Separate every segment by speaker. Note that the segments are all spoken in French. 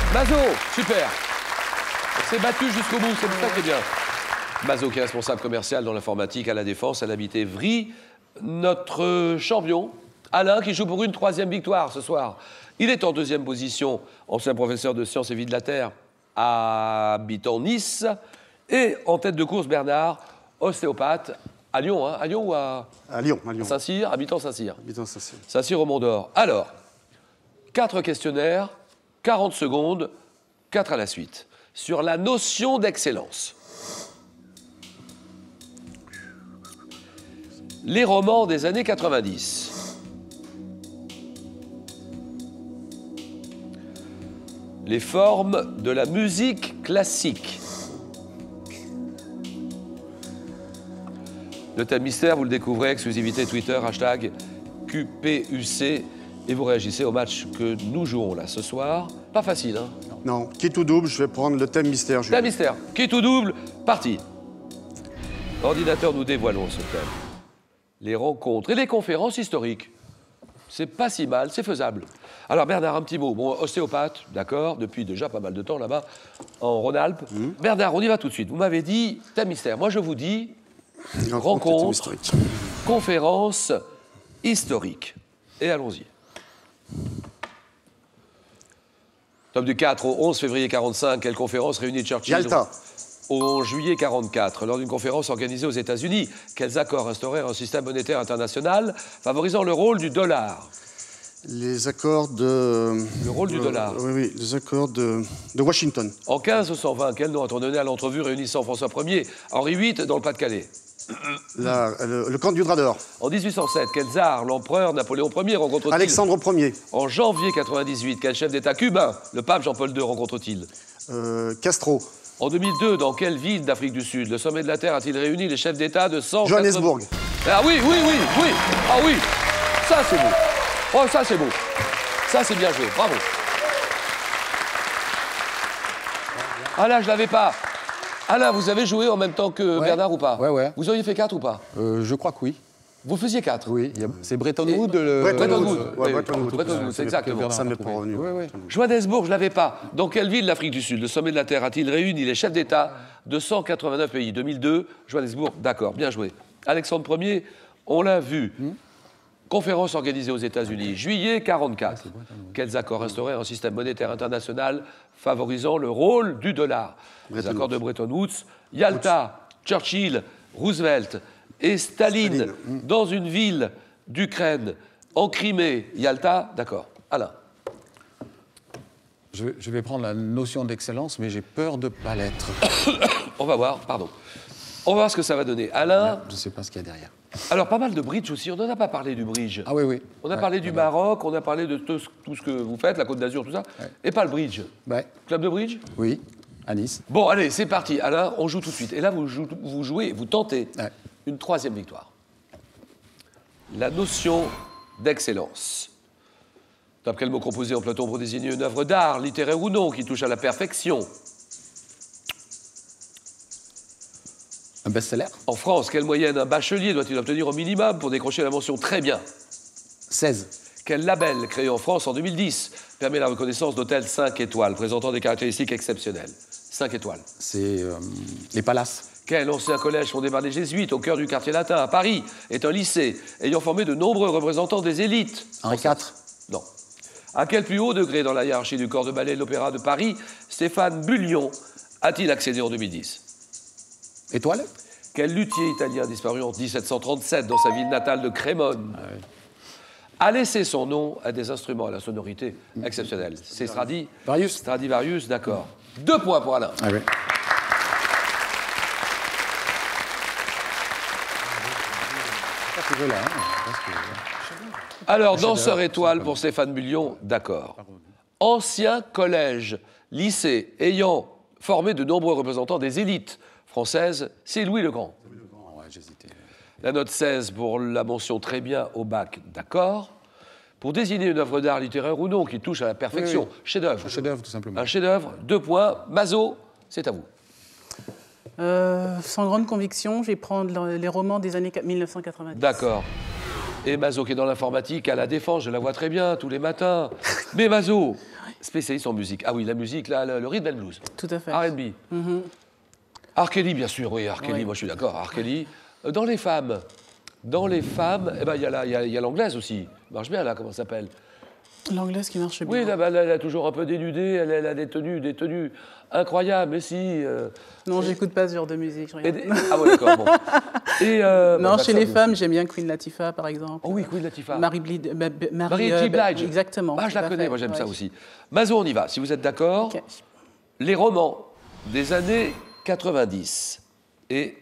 Speaker 1: Mazo, super. On s'est battu jusqu'au bout, c'est ça qui est bien. Mazo qui est responsable commercial dans l'informatique à la Défense, elle habite Évry. Notre champion, Alain, qui joue pour une 3e victoire ce soir. Il est en 2e position, ancien professeur de sciences et vie de la Terre, habitant Nice. Et en tête de course, Bernard, ostéopathe, à Lyon, hein, à Lyon ou à
Speaker 2: Lyon.
Speaker 1: Saint-Cyr, habitant Saint-Cyr.
Speaker 2: Habitant Saint-Cyr.
Speaker 1: Saint-Cyr au Mont d'Or. Alors, 4 questionnaires, 40 secondes, 4 à la suite. Sur la notion d'excellence. Les romans des années 90. Les formes de la musique classique. Le thème mystère, vous le découvrez, exclusivité Twitter, hashtag QPUC, et vous réagissez au match que nous jouons là ce soir. Pas facile, hein?
Speaker 2: Non, quitte ou double, je vais prendre le thème mystère.
Speaker 1: Thème mystère, quitte ou double, parti. Ordinateur, nous dévoilons ce thème. Les rencontres et les conférences historiques. C'est pas si mal, c'est faisable. Alors Bernard, un petit mot. Bon, ostéopathe, d'accord, depuis déjà pas mal de temps là-bas, en Rhône-Alpes. Bernard, on y va tout de suite. Vous m'avez dit thème mystère. Moi, je vous dis rencontre, conférence historique. Et allons-y. Top du 4 au 11 février 45, quelle conférence réunit Churchill
Speaker 2: Yalta.
Speaker 1: Au juillet 44, lors d'une conférence organisée aux États-Unis, quels accords instaurèrent un système monétaire international favorisant le rôle du dollar?
Speaker 2: Les accords de...
Speaker 1: Le rôle du dollar.
Speaker 2: Oui, les accords de Washington.
Speaker 1: En 1520, quel nom a-t-on donné à l'entrevue réunissant François Ier, Henri VIII dans le Pas-de-Calais?
Speaker 2: Le camp du Drador.
Speaker 1: En 1807, quel tsar l'empereur Napoléon Ier rencontre-t-il?
Speaker 2: Alexandre Ier.
Speaker 1: En janvier 98, quel chef d'État cubain le pape Jean-Paul II rencontre-t-il?
Speaker 2: Castro.
Speaker 1: En 2002, dans quelle ville d'Afrique du Sud le sommet de la Terre a-t-il réuni les chefs d'État de 100...
Speaker 2: Johannesburg.
Speaker 1: Ah oui. Ah oui. Ça, c'est beau. Oh, ça, c'est beau. Ça, c'est bien joué. Bravo. Ah là, je l'avais pas. Ah là, vous avez joué en même temps que Bernard ou pas?
Speaker 3: Ouais.
Speaker 1: Vous auriez fait 4 ou pas?
Speaker 3: Je crois que oui.
Speaker 1: Vous faisiez 4?
Speaker 3: Oui, c'est Bretton Woods.
Speaker 2: Bretton
Speaker 1: Woods, c'est exactement.
Speaker 2: Ça m'est pas revenu.
Speaker 1: Johannesburg, je l'avais pas. Dans quelle ville d'Afrique du Sud le sommet de la Terre a-t-il réuni les chefs d'État de 189 pays? 2002, Johannesburg, d'accord, bien joué. Alexandre Ier, on l'a vu. Conférence organisée aux États-Unis, juillet 44. Quels accords instaurèrent un système monétaire international favorisant le rôle du dollar? Les accords de Bretton Woods, Yalta, Churchill, Roosevelt et Staline dans une ville d'Ukraine, en Crimée. Yalta, d'accord. Alain.
Speaker 3: Je vais prendre la notion d'excellence, mais j'ai peur de ne pas l'être.
Speaker 1: On va voir, pardon. On va voir ce que ça va donner. Alain.
Speaker 3: Je ne sais pas ce qu'il y a derrière.
Speaker 1: Alors, pas mal de bridge aussi. On n'en a pas parlé du bridge.
Speaker 3: Ah oui.
Speaker 1: On a parlé du Maroc, on a parlé de tout ce que vous faites, la Côte d'Azur, tout ça. Et pas le bridge.
Speaker 3: Ouais.
Speaker 1: Club de bridge?
Speaker 3: Oui, à Nice.
Speaker 1: Bon, allez, c'est parti. Alain, on joue tout de suite. Et là, vous jouez, vous tentez une 3e victoire. La notion d'excellence. Top, quel mot composé en Platon pour désigner une œuvre d'art, littéraire ou non, qui touche à la perfection?
Speaker 3: Un best-seller.
Speaker 1: En France, quelle moyenne un bachelier doit-il obtenir au minimum pour décrocher la mention très bien?
Speaker 3: 16.
Speaker 1: Quel label, créé en France en 2010, permet la reconnaissance d'hôtels 5 étoiles, présentant des caractéristiques exceptionnelles? 5 étoiles.
Speaker 3: C'est les Palaces.
Speaker 1: Quel ancien collège fondé par les Jésuites au cœur du quartier latin à Paris est un lycée ayant formé de nombreux représentants des élites?
Speaker 3: Henri IV.
Speaker 1: Non. À quel plus haut degré dans la hiérarchie du corps de ballet de l'Opéra de Paris Stéphane Bullion a-t-il accédé en 2010?
Speaker 3: Étoile.
Speaker 1: Quel luthier italien disparu en 1737 dans sa ville natale de Crémone a laissé son nom à des instruments à la sonorité exceptionnelle? C'est Stradivarius, d'accord. 2 points pour Alain.
Speaker 3: Ah oui.
Speaker 1: Alors, danseur étoile pour Stéphane Bullion, d'accord. Ancien collège, lycée ayant formé de nombreux représentants des élites françaises, c'est Louis le Grand.
Speaker 3: Ouais, j'hésitais.
Speaker 1: La note 16 pour la mention très bien au bac, d'accord. Pour désigner une œuvre d'art littéraire ou non qui touche à la perfection, chef-d'œuvre.
Speaker 3: Un chef-d'œuvre, tout simplement.
Speaker 1: Un chef-d'œuvre, 2 points. Mazo, c'est à vous.
Speaker 4: Sans grande conviction, je vais prendre les romans des années 1990.
Speaker 1: D'accord. Et Mazo qui est dans l'informatique à la Défense, je la vois très bien tous les matins. Mais Mazo, Spécialiste en musique. Ah oui, la musique, là, le rhythm and blues.
Speaker 4: Tout à fait.
Speaker 1: R&B. R. Kelly, bien sûr, oui, R. Kelly,
Speaker 4: Oui.
Speaker 1: moi je suis d'accord. R. Kelly. Dans les femmes, eh ben, il y a l'anglaise aussi. Marche bien, là, comment ça s'appelle?
Speaker 4: L'anglaise qui marche bien.
Speaker 1: Oui, là, bah, là, elle a toujours un peu dénudé, elle a des tenues incroyables, mais si...
Speaker 4: Non, j'écoute pas ce genre de musique. je regarde.
Speaker 1: Ah ouais, d'accord, bon. Et,
Speaker 4: Non,
Speaker 1: bah,
Speaker 4: chez
Speaker 1: ça,
Speaker 4: les
Speaker 1: vous-
Speaker 4: femmes, j'aime bien Queen Latifah, par exemple.
Speaker 1: Oh oui, Queen Latifah.
Speaker 4: Marie
Speaker 1: J. Blige.
Speaker 4: Exactement.
Speaker 1: Ah, je
Speaker 4: tout à
Speaker 1: la connais,
Speaker 4: fait,
Speaker 1: moi j'aime ça
Speaker 4: ouais.
Speaker 1: aussi. Mazo, on y va, si vous êtes d'accord.
Speaker 4: Ok.
Speaker 1: Les romans des années 90 et...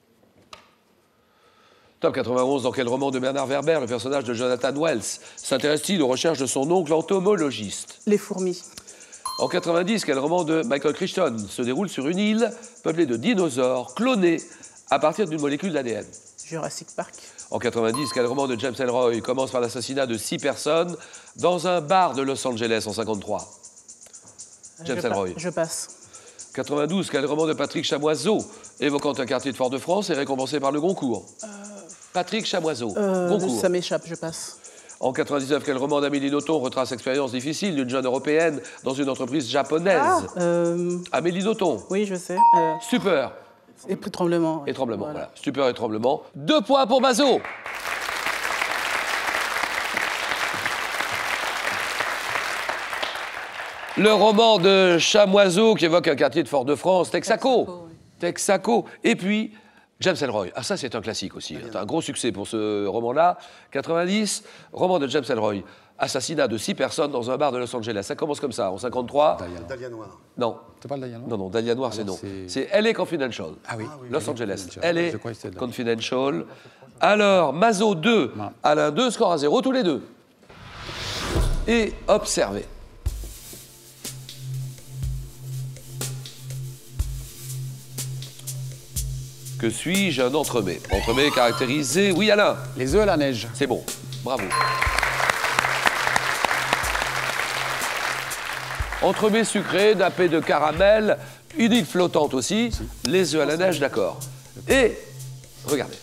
Speaker 1: Top 91, dans quel roman de Bernard Werber, le personnage de Jonathan Wells, s'intéresse-t-il aux recherches de son oncle entomologiste?
Speaker 4: Les fourmis.
Speaker 1: En 90, quel roman de Michael Crichton se déroule sur une île peuplée de dinosaures clonés à partir d'une molécule d'ADN?
Speaker 4: Jurassic Park.
Speaker 1: En 90, quel roman de James Ellroy commence par l'assassinat de 6 personnes dans un bar de Los Angeles en 53? James Ellroy.
Speaker 4: Je passe.
Speaker 1: 92, quel roman de Patrick Chamoiseau, évoquant un quartier de Fort-de-France, est récompensé par le Goncourt? Patrick Chamoiseau, Goncourt.
Speaker 4: Ça m'échappe, je passe.
Speaker 1: En 99, quel roman d'Amélie Nothomb retrace l'expérience difficile d'une jeune européenne dans une entreprise japonaise? Amélie Nothomb.
Speaker 4: Oui, je sais.
Speaker 1: Stupeur
Speaker 4: Et tremblement.
Speaker 1: et tremblement. Voilà. Stupeur et tremblement. 2 points pour Mazo. Le roman de Chamoiseau qui évoque un quartier de Fort-de-France, Texaco.
Speaker 4: Texaco, oui.
Speaker 1: Texaco. Et puis, James Ellroy. Ah, ça, c'est un classique aussi. C'est un gros succès pour ce roman-là. 90, roman de James Ellroy. Assassinat de 6 personnes dans un bar de Los Angeles. Ça commence comme ça, en 53.
Speaker 2: Dahlia Noir.
Speaker 1: Non.
Speaker 3: C'est pas le Dahlia Noir?
Speaker 1: Non, non, Dahlia Noir, c'est
Speaker 3: Alors,
Speaker 1: non.
Speaker 3: c'est-
Speaker 1: C'est LA Confidential.
Speaker 3: Ah oui.
Speaker 1: Los Angeles.
Speaker 3: Confidential.
Speaker 1: LA
Speaker 3: Je croyais que c'était
Speaker 1: Confidential. Alors, Mazo 2,
Speaker 3: Ouais.
Speaker 1: Alain 2, score à 0 tous les deux. Et observez. Que suis-je, un entremets? Entremets caractérisé, oui Alain,
Speaker 3: Les œufs à la neige.
Speaker 1: c'est bon, bravo. Entremets sucré, nappé de caramel, une île flottante aussi, les œufs à la neige, d'accord. Et, regardez.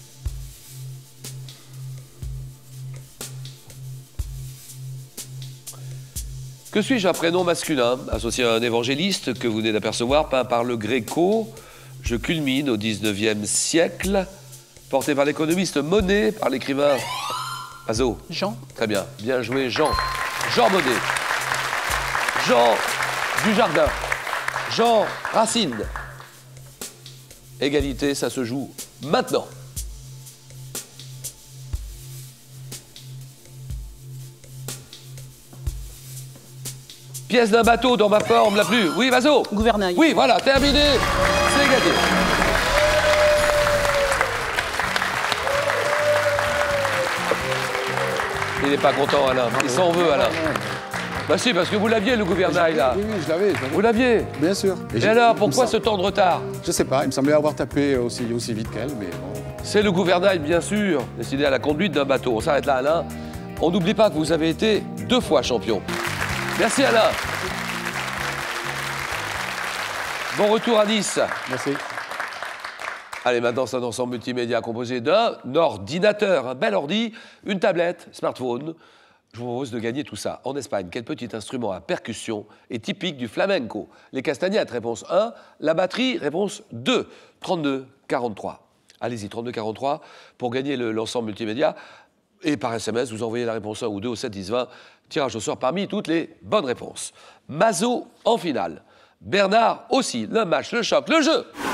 Speaker 1: Que suis-je, un prénom masculin, associé à un évangéliste que vous venez d'apercevoir, peint par le Gréco? Je culmine au 19e siècle, porté par l'économiste Monet, par l'écrivain Mazo.
Speaker 4: Jean.
Speaker 1: Très bien, bien joué, Jean. Jean Monnet. Jean Dujardin. Jean Racine. Égalité, ça se joue maintenant. Pièce d'un bateau dans ma forme la plus... Oui, Mazo.
Speaker 4: Gouvernail.
Speaker 1: Oui, voilà, terminé. C'est gagné. Il n'est pas content, Alain. Il s'en veut, Alain. Bah si, parce que vous l'aviez, le gouvernail, là.
Speaker 3: Oui, je l'avais.
Speaker 1: Vous l'aviez.
Speaker 3: Bien sûr.
Speaker 1: Et alors, pourquoi ce temps de retard?
Speaker 3: Je sais pas, il me semblait avoir tapé aussi vite qu'elle, mais bon.
Speaker 1: C'est le gouvernail, bien sûr, décidé à la conduite d'un bateau. On s'arrête là, Alain. On n'oublie pas que vous avez été 2 fois champion. Merci, Alain. Bon retour à Nice.
Speaker 3: Merci.
Speaker 1: Allez, maintenant, c'est un ensemble multimédia composé d'un ordinateur, un bel ordi, une tablette, smartphone. Je vous propose de gagner tout ça. En Espagne, quel petit instrument à percussion est typique du flamenco? Les castagnettes, réponse 1. La batterie, réponse 2. 32 43. Allez-y, 32 43 pour gagner l'ensemble multimédia. Et par SMS, vous envoyez la réponse 1 ou 2 au 7 10 20. Tirage au sort parmi toutes les bonnes réponses. Mazo en finale. Bernard aussi. Le match, le choc, le jeu.